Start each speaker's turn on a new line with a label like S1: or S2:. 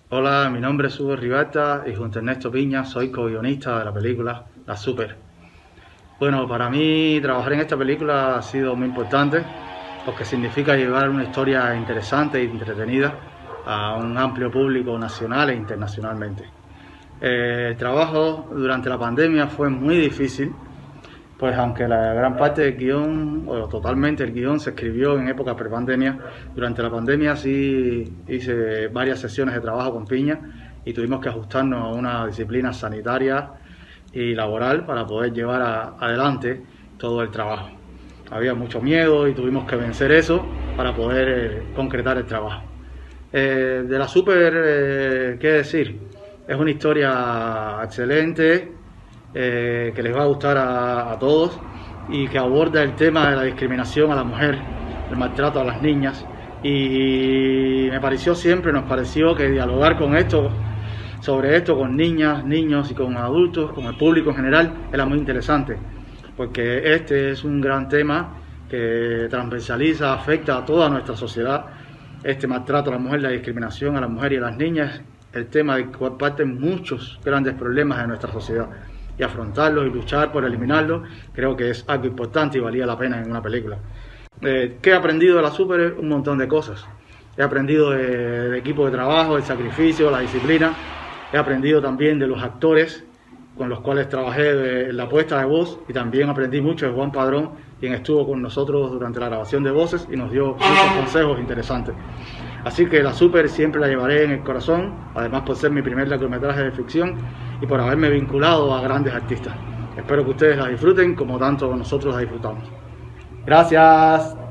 S1: Hola, mi nombre es Hugo Ribalta y junto a Ernesto Piña soy co-guionista de la película La Super. Bueno, para mí trabajar en esta película ha sido muy importante porque significa llevar una historia interesante y entretenida a un amplio público nacional e internacionalmente. El trabajo durante la pandemia fue muy difícil, pues aunque la gran parte del guión, o totalmente el guión, se escribió en época prepandemia, durante la pandemia sí hice varias sesiones de trabajo con Piña y tuvimos que ajustarnos a una disciplina sanitaria y laboral para poder llevar adelante todo el trabajo. Había mucho miedo y tuvimos que vencer eso para poder concretar el trabajo. De la Super, ¿qué decir? Es una historia excelente, que les va a gustar a todos y que aborda el tema de la discriminación a la mujer, el maltrato a las niñas. Y nos pareció que dialogar con esto, sobre esto con niñas, niños y con adultos, con el público en general, era muy interesante, porque este es un gran tema que transversaliza, afecta a toda nuestra sociedad. Este maltrato a la mujer, la discriminación a la mujer y a las niñas, el tema de cual parten muchos grandes problemas de nuestra sociedad, y afrontarlos y luchar por eliminarlos creo que es algo importante y valía la pena en una película. ¿Qué he aprendido de la Super? Un montón de cosas. He aprendido de equipo de trabajo, el sacrificio, la disciplina. He aprendido también de los actores con los cuales trabajé en la puesta de voz, y también aprendí mucho de Juan Padrón, quien estuvo con nosotros durante la grabación de voces y nos dio muchos consejos interesantes. Así que la Super siempre la llevaré en el corazón, además por ser mi primer largometraje de ficción y por haberme vinculado a grandes artistas. Espero que ustedes la disfruten como tanto nosotros la disfrutamos. Gracias.